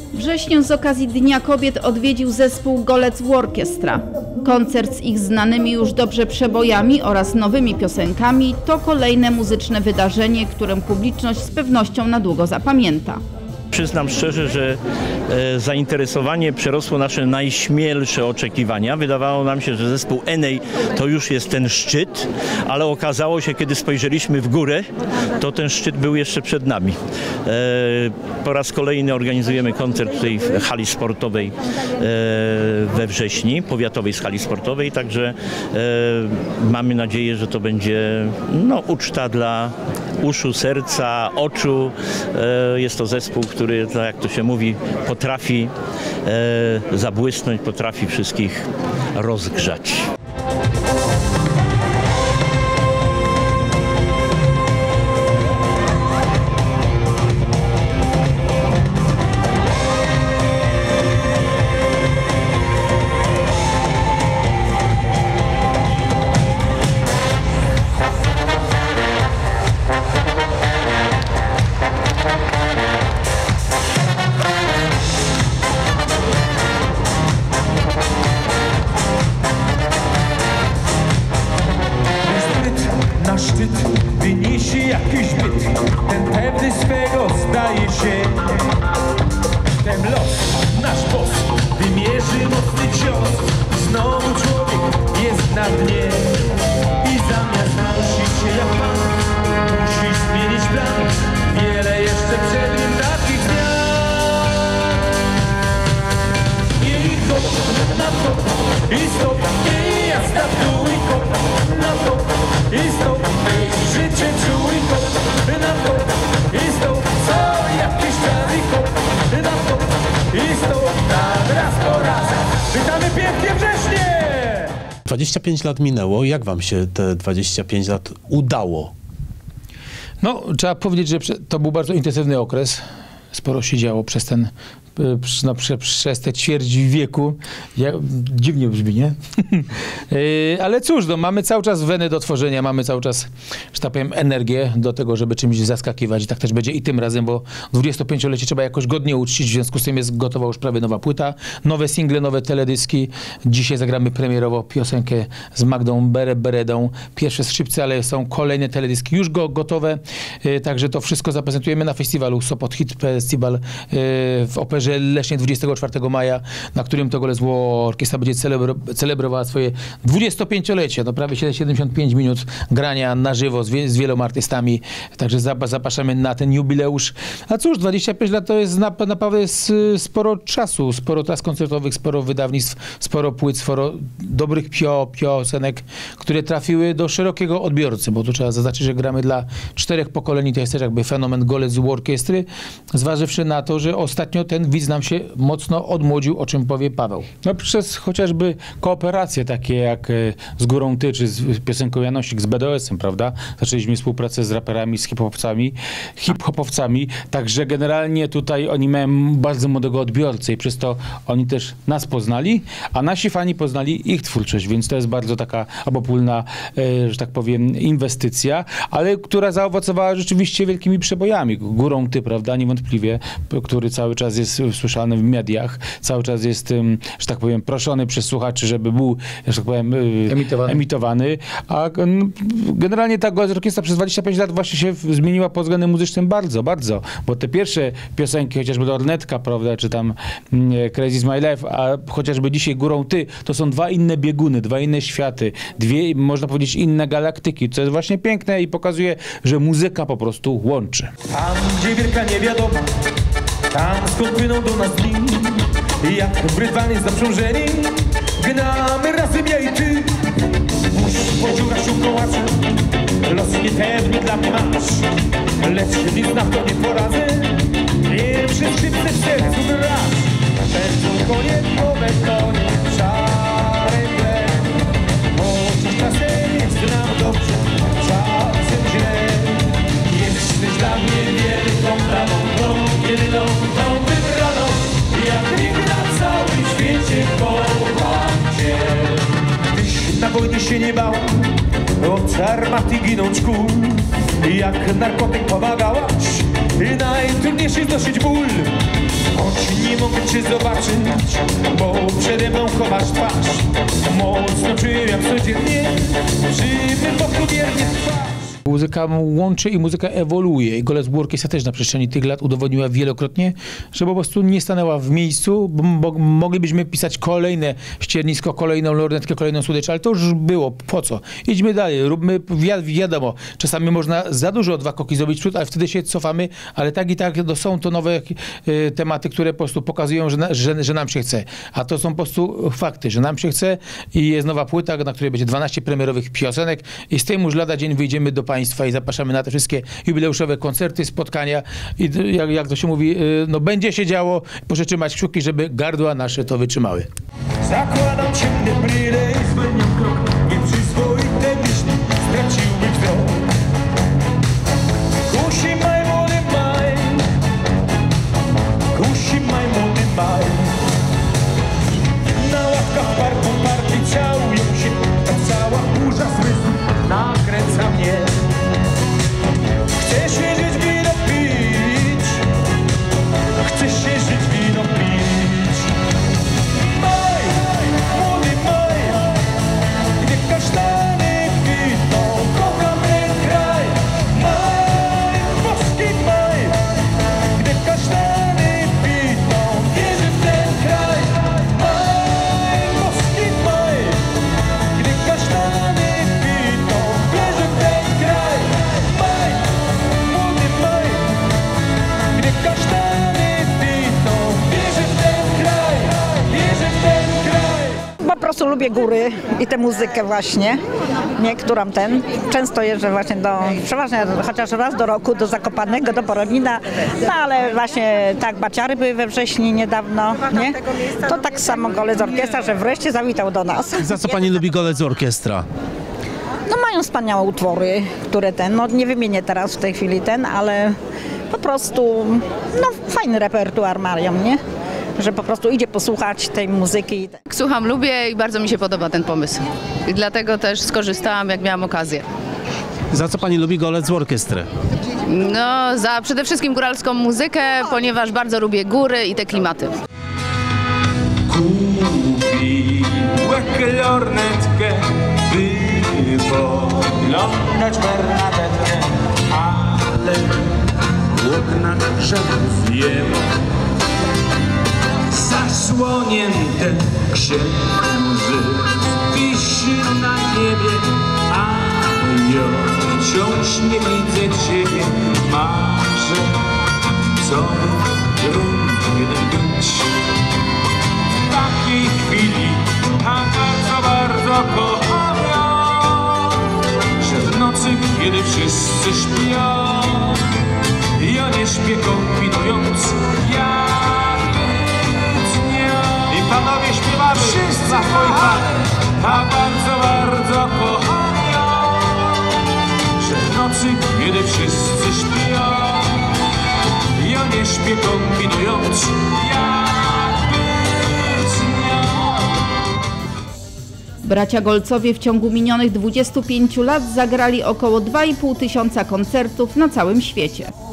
wrześniu z okazji Dnia Kobiet odwiedził zespół Golec Orkiestra. Koncert z ich znanymi już dobrze przebojami oraz nowymi piosenkami to kolejne muzyczne wydarzenie, którym publiczność z pewnością na długo zapamięta. Przyznam szczerze, że zainteresowanie przerosło nasze najśmielsze oczekiwania. Wydawało nam się, że zespół Enej to już jest ten szczyt, ale okazało się, kiedy spojrzeliśmy w górę, to ten szczyt był jeszcze przed nami. Po raz kolejny organizujemy koncert tutaj w hali sportowej we Wrześni, powiatowej hali sportowej, także mamy nadzieję, że to będzie uczta dla uszu, serca, oczu. Jest to zespół, który, tak jak to się mówi, potrafi zabłysnąć, potrafi wszystkich rozgrzać. Wyniesie jakiś byt, ten pewny swego zdaje się. Ten los, nasz boss, wymierzy mocny cios. Znowu człowiek jest na dnie i zamiast nosić się jak pan, musi zmienić plan. Wiele jeszcze przed nim takich zmian. I hop, na top, i stop, i jazda w dół, i hop, na top, i stop. Życie czuł i hop, na top, i stop. Co jakiś czas i hop, na top, i stop. Tak raz po raz, witamy pięknie wrześnie! 25 lat minęło. Jak wam się te 25 lat udało? No, trzeba powiedzieć, że to był bardzo intensywny okres. Sporo się działo przez ten, przez te ćwierć wieku. Dziwnie brzmi, nie? Ale cóż, no, mamy cały czas wenę do tworzenia, mamy cały czas, że tak powiem, energię do tego, żeby czymś zaskakiwać. I tak też będzie i tym razem, bo 25-lecie trzeba jakoś godnie uczcić, w związku z tym jest gotowa już prawie nowa płyta, nowe single, nowe teledyski. Dzisiaj zagramy premierowo piosenkę z Magdą Beredą. Pierwsze skrzypce, ale są kolejne teledyski już gotowe. Także to wszystko zaprezentujemy na festiwalu Sopot Hit Festival w Operze Lesznie 24 maja, na którym to Golec Orkiestra będzie celebrowała swoje 25-lecie. No prawie 75 minut grania na żywo z wieloma artystami. Także zapraszamy na ten jubileusz. A cóż, 25 lat to jest naprawdę sporo czasu, sporo tras koncertowych, sporo wydawnictw, sporo płyt, sporo dobrych piosenek, które trafiły do szerokiego odbiorcy, bo tu trzeba zaznaczyć, że gramy dla 4 pokoleń. To jest też jakby fenomen Golec Orkiestry, zważywszy na to, że ostatnio ten widz nam się mocno odmłodził, o czym powie Paweł. No przez chociażby kooperacje takie jak z Górą Ty, czy z piosenką Janosik, z BDS-em, prawda? Zaczęliśmy współpracę z raperami, z hip-hopowcami, także generalnie tutaj oni mają bardzo młodego odbiorcę i przez to oni też nas poznali, a nasi fani poznali ich twórczość, więc to jest bardzo taka obopólna, że tak powiem, inwestycja, ale która zaowocowała rzeczywiście wielkimi przebojami. Górą Ty, prawda? Niewątpliwie, który cały czas jest słyszany w mediach, cały czas jest, że tak powiem, proszony przez słuchaczy, żeby był, że tak powiem, emitowany. A generalnie ta Golec Orkiestra przez 25 lat właśnie się zmieniła pod względem muzycznym bardzo, bardzo, bo te pierwsze piosenki, chociażby Lornetka, prawda, czy tam Crazy is My Life, a chociażby dzisiaj Górą Ty, to są dwa inne bieguny, dwa inne światy, dwie, można powiedzieć, inne galaktyki, co jest właśnie piękne i pokazuje, że muzyka po prostu łączy. Tam, gdzie wielka niewiadoma, tam skąd płyną do nas dni, jak brydwany zaprzężeni, gnamy razem ja i ty. Puść po dziurach się kołacze, los niepewny dla mnie masz, lecz nic na to nie poradzę, nie przy skrzypce w sercu grasz. Będą konie po betonie, szare tle, chociaż czasem znam dobrze, czasem źle. Jesteś dla mnie wielką damą, jedyną tą wybraną, jak nikt na całym świecie kocham cię. Tyś na wojnie się nie bała, od armaty ginąć kul, jak narkotyk pomagałaś, najtrudniejszy znosić ból. choć nie mogę cię zobaczyć, bo przede mną chowasz twarz. Mocno czuję jak codziennie, przy mym boku wiernie trwasz. Muzyka łączy i muzyka ewoluuje. I Golec Orkiestra też na przestrzeni tych lat udowodniła wielokrotnie, że po prostu nie stanęła w miejscu, bo moglibyśmy pisać kolejne ściernisko, kolejną lornetkę, kolejną słodycz, ale to już było. Po co? Idźmy dalej, róbmy, wiadomo, czasami można za dużo 2 kroki zrobić w przód, ale wtedy się cofamy, ale tak i tak są to nowe tematy, które po prostu pokazują, że nam się chce. A to są po prostu fakty, że nam się chce i jest nowa płyta, na której będzie 12 premierowych piosenek i z tym już lada dzień wyjdziemy do Państwa i zapraszamy na te wszystkie jubileuszowe koncerty, spotkania i jak to się mówi, no będzie się działo, proszę trzymać kciuki, żeby gardła nasze to wytrzymały. Zakładam ciemne bryle i zwalniam krok, nieprzyzwoite myśli straciły wzrok. Kusi maj młody maj, kusi maj młody maj. Na ławkach parku parki całują się, ta cała burza zmysłu nakręca mnie. Chcę się żyć, wino pić, chcę się żyć, wino pić. Maj, młody maj, gdy kasztany kwitną, kocham ten kraj. Maj, boski maj, gdy kasztany kwitną, wierzę w ten kraj. Maj, boski maj, gdy kasztany kwitną, wierzę w ten kraj. Maj, młody maj, gdy kasztany kwitną, wierzę w ten kraj, wierzę w ten kraj. Po prostu lubię góry i tę muzykę właśnie, nie, którą często jeżdżę właśnie przeważnie chociaż raz do roku do Zakopanego, do Boronina, no ale właśnie tak Baciary były we wrześniu niedawno, nie? To tak samo Golec Orkiestra, że wreszcie zawitał do nas. Za co pani lubi Golec Orkiestra? No mają wspaniałe utwory, które no nie wymienię teraz w tej chwili ale po prostu, no fajny repertuar mają, nie? Że po prostu idzie posłuchać tej muzyki. Słucham, lubię i bardzo mi się podoba ten pomysł. I dlatego też skorzystałam, jak miałam okazję. Za co pani lubi Golec Orkiestrę? No, za przede wszystkim góralską muzykę, ponieważ bardzo lubię góry i te klimaty. Kupiłem lornetkę, by poglądać Bernadetkę, ale w oknach żarów wiemo. Zasłonięte księży wisi na niebie, a ja wciąż nie widzę ciebie. Marzę, co by jeden być. W takiej chwili tak bardzo kocham ją, że w nocy, kiedy wszyscy śpią, ja nie śpię kombinując, i panowie śpiewamy wszyscy na swoich tak bardzo kocham ją, że w nocy, kiedy wszyscy śpią, ja nie śpię kombinując, jak być z nią. Bracia Golcowie w ciągu minionych 25 lat zagrali około 2,5 tysiąca koncertów na całym świecie.